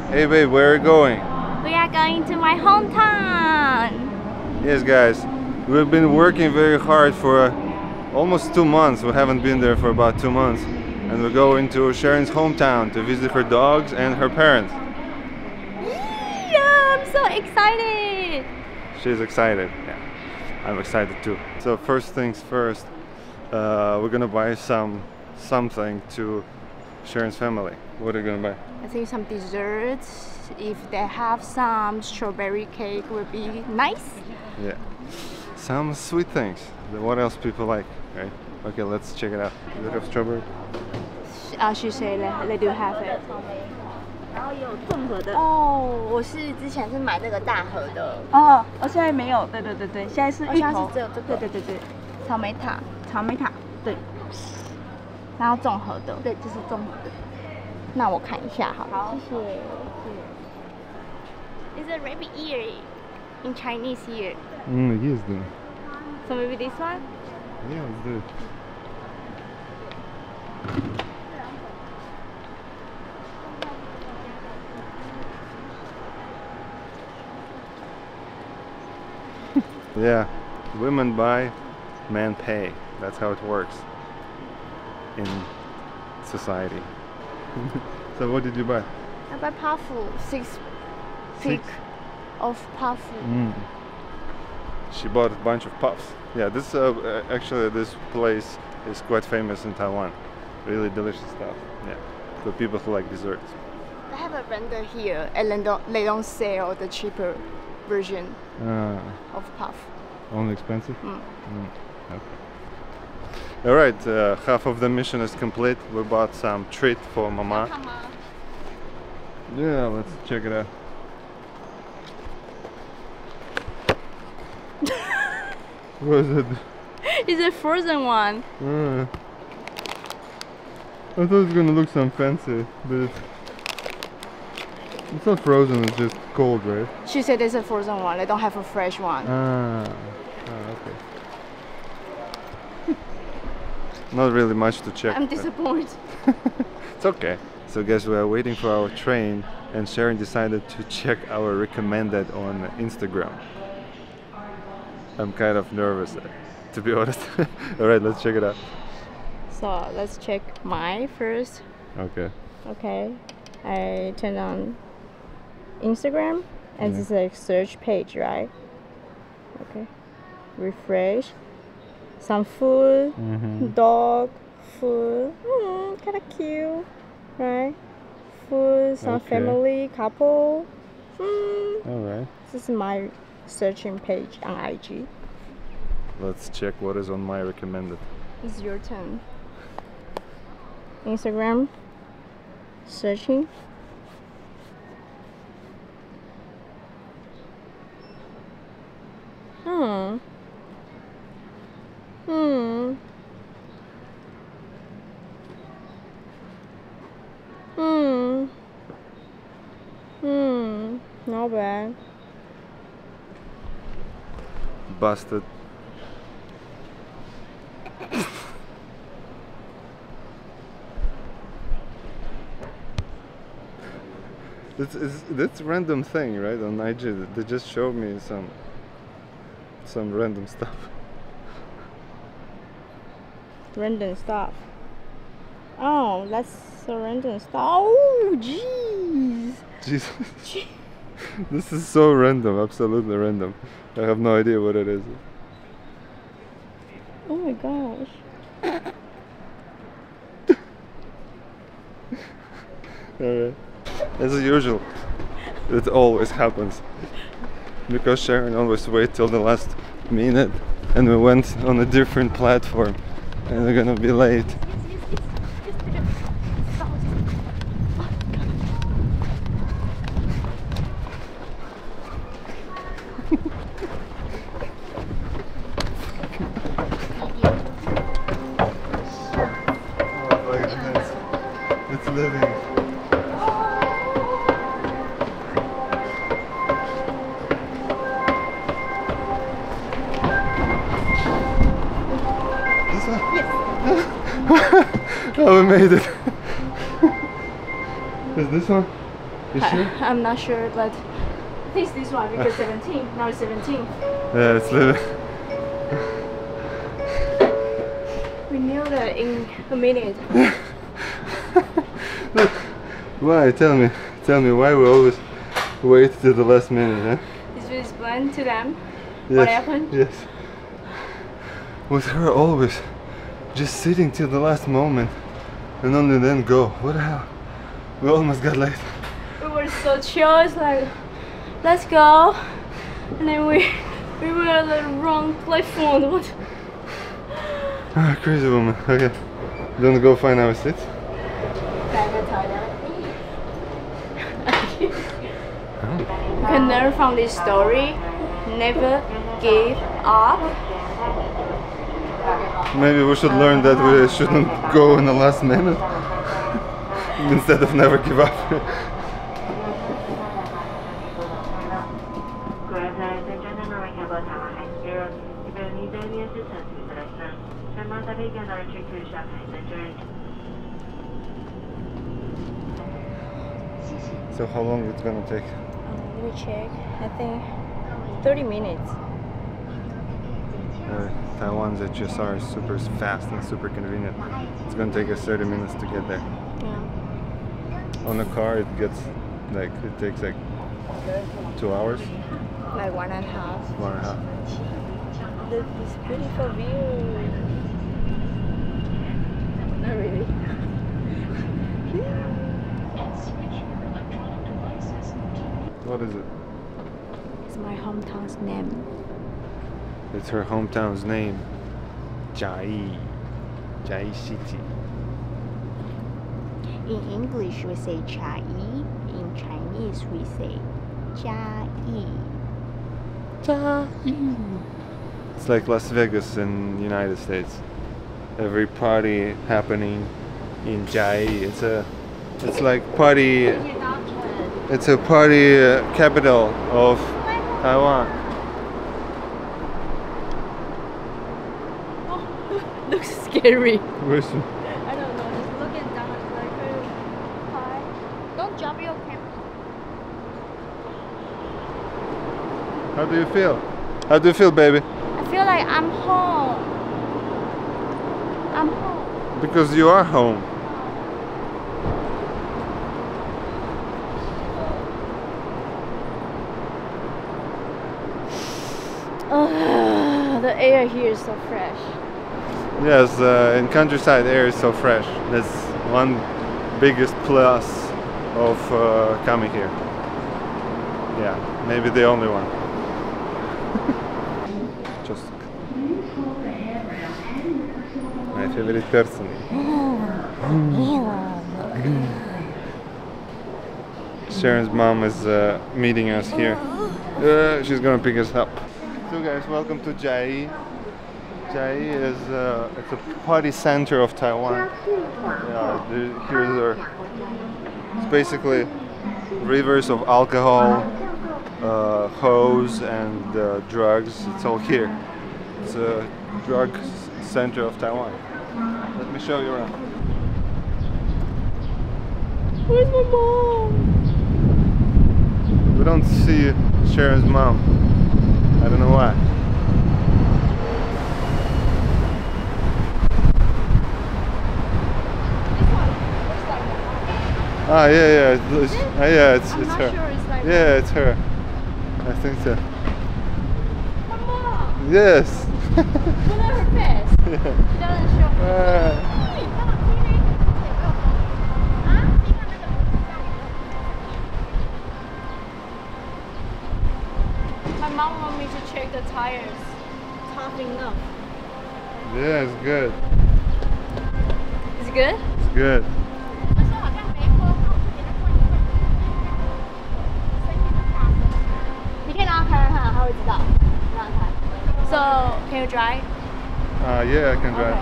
Hey babe, where are you going? We are going to my hometown. Yes guys, we've been working very hard for almost 2 months. We haven't been there for about 2 months. And we're going to Sharon's hometown to visit her dogs and her parents. Yeah, I'm so excited. She's excited. Yeah, I'm excited too. So first things first, we're gonna buy something to Sharon's family. What are you gonna buy? I think some desserts. If they have some strawberry cake, would be nice. Yeah, some sweet things. What else people like, right? Okay, let's check it out. Does it have strawberry? She said they do have it. 然后也有综合的哦，我是之前是买那个大盒的， 哦，现在没有，对，现在是芋现在头， 是只有这个对， 草莓塔， 草莓塔，对然后综合的。 对，这是综合的。 那我看一下好了， 好谢谢。It's a rabbit ear in Chinese here. Yes, then. So maybe this one? Yeah, let's do it. Yeah, women buy, men pay. That's how it works in society. So what did you buy? I buy parfum, six pick of parfum. She bought a bunch of puffs. Yeah, this actually this place is quite famous in Taiwan. Really delicious stuff. Yeah, for people who like desserts. They have a vendor here, and they don't sell the cheaper version of puff. Only expensive? Okay. All right, half of the mission is complete. We bought some treat for Mama. Yeah, let's check it out. What is it? It's a frozen one. I thought it was gonna look some fancy, but it's not frozen, it's just cold, right? She said it's a frozen one. They don't have a fresh one. Okay. Not really much to check. I'm but disappointed. It's okay. So guys, we are waiting for our train and Sharon decided to check our recommended on Instagram. I'm kind of nervous, to be honest. Alright, let's check it out. So let's check mine first. Okay. Okay. I turn on Instagram and this is a search page, right? Okay. Refresh. Some food, dog, food, kind of cute, right? Food, some Okay. family, couple. Alright. This is my searching page on IG. Let's check what is on my recommended. It's your turn. Instagram, searching. Not bad. Busted. That's random thing, right? On IG, they just showed me some random stuff. Random stuff. Oh, that's so random stuff. Oh, jeez. Jesus. This is so random, absolutely random. I have no idea what it is. Oh my gosh. Alright. As usual, it always happens. Because Sharon always waits till the last minute and we went on a different platform and we're gonna be late. It's living. This one? Yes. Oh, we made it. Is this one? You sure? I'm not sure, but I think it's this one because 17. Now it's 17. Yeah, it's little. We knew that in a minute. Look, why? Tell me why we always wait till the last minute, huh? Is this explain to them Yes, what happened? Yes. With her always just sitting till the last moment and only then go. What the hell? We almost got late. We were so chill. It's like, let's go, and then we were at the wrong platform. What? Ah, crazy woman. Okay, you wanna go find our seats? You can learn from this story. Never give up. Maybe we should learn that we shouldn't go in the last minute instead of never give up. So how long it's gonna take? Let me check. I think 30 minutes. Taiwan's HSR is super fast and super convenient. It's gonna take us 30 minutes to get there. Yeah. On the car it gets like, it takes like 2 hours. Like 1.5. 1.5. This beautiful view. Not really. What is it? It's my hometown's name. It's her hometown's name. Chiayi. Chiayi City. In English we say Chiayi. In Chinese we say Jiayi. It's like Las Vegas in the United States. Every party happening in Chiayi. It's like party. It's a party capital of Taiwan. Oh, looks scary. Where's she? I don't know. Just looking down, it's like very high. Don't drop your camera. How do you feel? How do you feel, baby? I feel like I'm home. I'm home. Because you are home. The air here is so fresh. Yes, in countryside air is so fresh. That's one biggest plus of coming here. Yeah, maybe the only one. Just my favorite person. Sharon's mom is meeting us here. She's gonna pick us up. So guys, welcome to Chiayi. Chiayi is it's a party center of Taiwan. It's basically rivers of alcohol, hose, and drugs. It's all here. It's a drug center of Taiwan. Let me show you around. Where's my mom? We don't see Sharon's mom. I don't know why. Ah, yeah, it's I'm not her. sure it's like Yeah, it's her. I think so. my mom. Yes. Look at her face. She doesn't show. My mom wants me to check the tires. Tough enough. Yeah, it's good. Is it good? It's good. So, can you drive? Yeah, I can drive.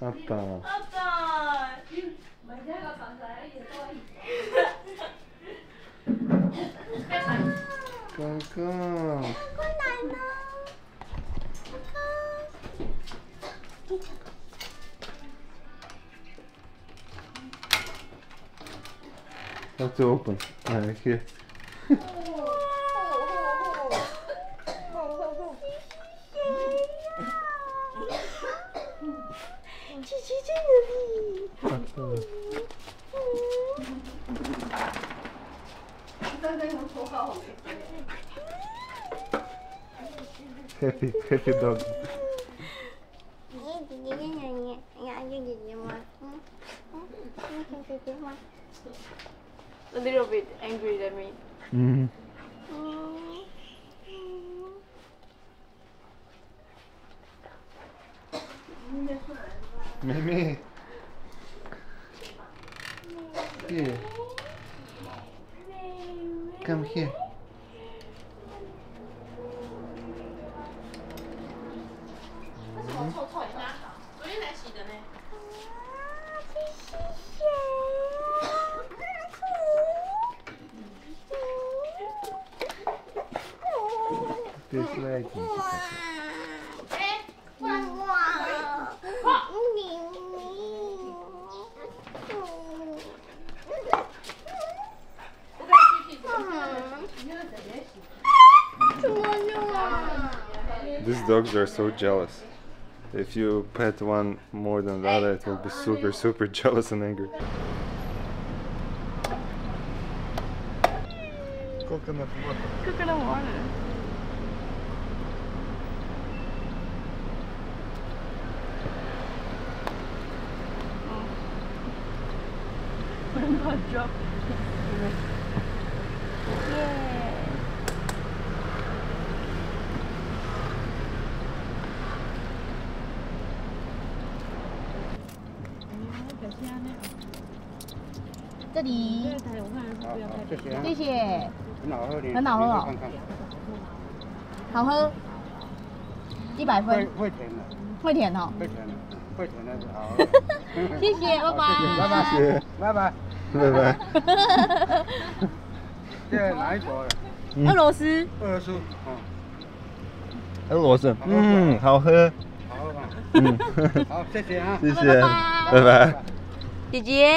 아빠. 公公。 过来呢。 Let's open. Here. 姐姐在哪里？ Happy dog. A little bit angry at me. Mm. Mimi. Here. Come here. This leg. These dogs are so jealous. If you pet one more than the other, it will be super jealous and angry. Coconut water. Coconut water. I'm gonna drop. Yeah. 这里，谢谢，很好喝哦，好喝，100分， 会甜的， 会甜哦， 会甜的，会甜的是好。 谢谢，拜拜， 谢谢，拜拜， 拜拜。 这哪一国的？ 俄罗斯， 俄罗斯， 俄罗斯，好喝。 好啊， 嗯， 好，谢谢啊， 谢谢，拜拜。 姐姐。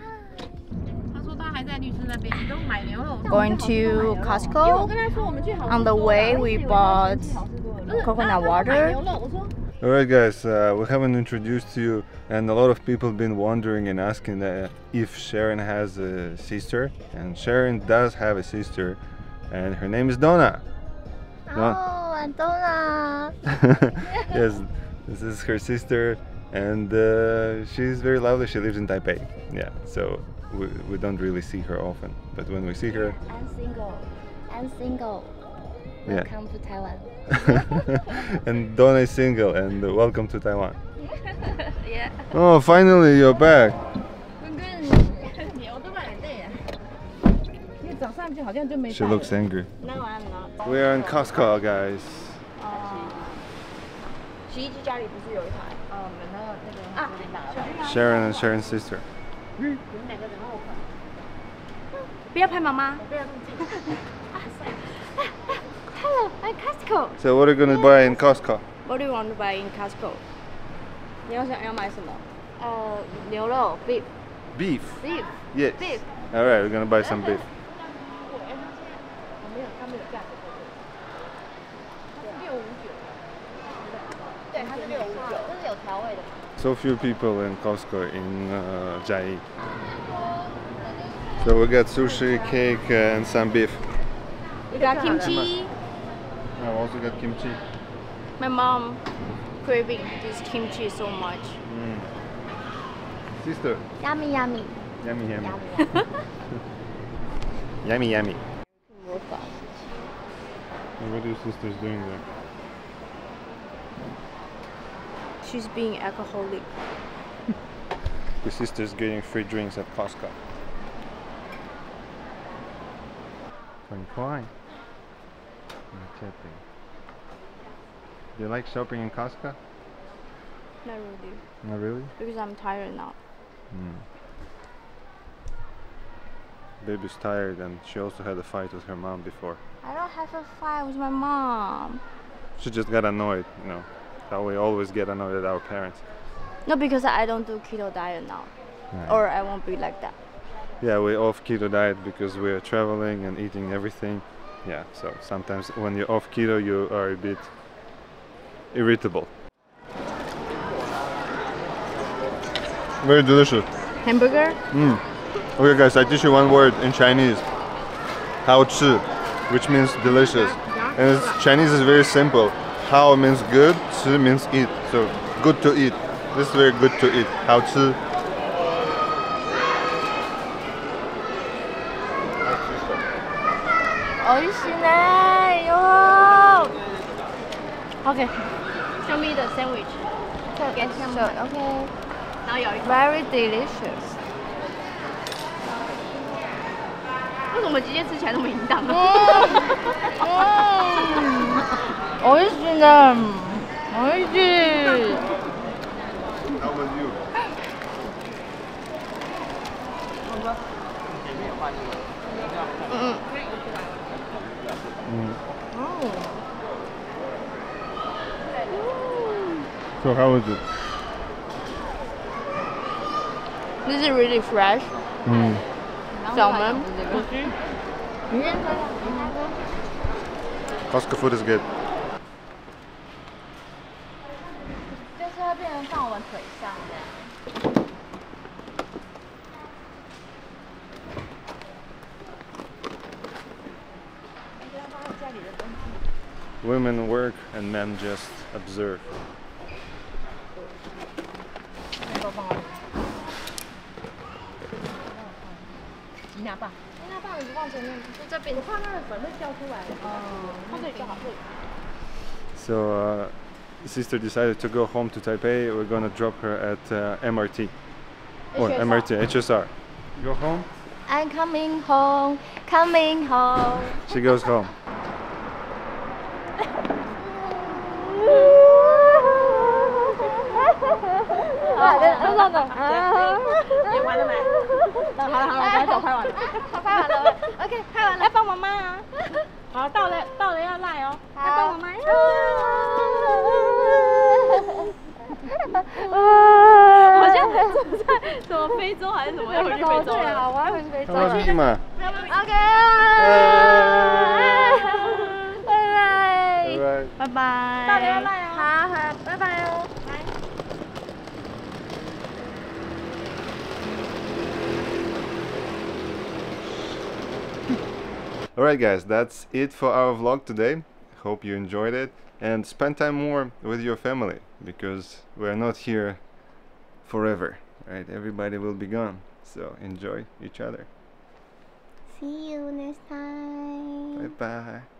Going to Costco. On the way, we bought coconut water. Alright guys, we haven't introduced you, and a lot of people have been wondering and asking if Sharon has a sister, and Sharon does have a sister, and her name is Donna. Oh, and Donna. Yes, this is her sister, and she's very lovely. She lives in Taipei. Yeah, so we don't really see her often, but when we see her, I'm single. I'm single. Yeah. Welcome to Taiwan. and Donna is single, and welcome to Taiwan. Yeah. Oh, finally you're back. She looks angry. No, I'm not. We are in Costco, guys. 洗衣机家里不是有一台？那个 Sharon and Sharon's sister. 不要拍妈妈。Hello, at Costco. So what are you gonna buy in Costco? What do you want to buy in Costco? 你要买什么？牛肉 beef. Beef. Beef. Yes. Beef. All right, we're gonna buy some beef. 对，它是659，这是有调味的。 So few people in Costco in Jiayi. So we got sushi, cake, and some beef. We got kimchi. I also got kimchi. My mom craving this kimchi so much. Sister. Yummy, yummy. Yummy, yummy. Yummy, yummy. What are your sisters doing there? She's being alcoholic. Your sister's getting free drinks at Costco. Fine. Do you like shopping in Costco? Not really. Not really? Because I'm tired now. baby's tired, and she also had a fight with her mom before. I don't have a fight with my mom. She just got annoyed, you know, how we always get annoyed at our parents. No, because I don't do keto diet now, Yeah. or I won't be like that. Yeah, we're off keto diet because we're traveling and eating everything. Yeah, so sometimes when you're off keto, you are a bit irritable. Very delicious. Hamburger? Okay guys, I teach you one word in Chinese. 好吃, which means delicious. And Chinese is very simple. 好 means good, 吃 means eat. So good to eat. This is very good to eat. 好吃. Okay, show me the sandwich. Get some. Okay. Very delicious. 为什么直接吃起来那么淫荡呢？美味しいね。美味しい。 How about you? So how is it? This is really fresh. Salmon. Costco food is good. 就是会变成放我们腿上这样。 Women work and men just observe. 你拿棒，那棒你不放前面，就这边。我怕那个粉会掉出来。哦，放这里就好，这里。 So sister decided to go home to Taipei. We're gonna drop her at MRT or MRT HSR. Go home. I'm coming home, coming home. She goes home. 演完了没？好了，赶紧走，拍完了。 他拍完了 ，OK， 拍完了，来帮妈妈啊！ 好，到了要赖哦，来帮妈妈。好像住在什么非洲还是什么，要回去非洲了。 我要回去非洲。 How was Ima? OK， 拜拜，拜拜， 到了要赖哦。 好，拜拜哦。 Alright guys, that's it for our vlog today. Hope you enjoyed it and spend time more with your family because we're not here forever, right? Everybody will be gone, so enjoy each other. See you next time. Bye bye.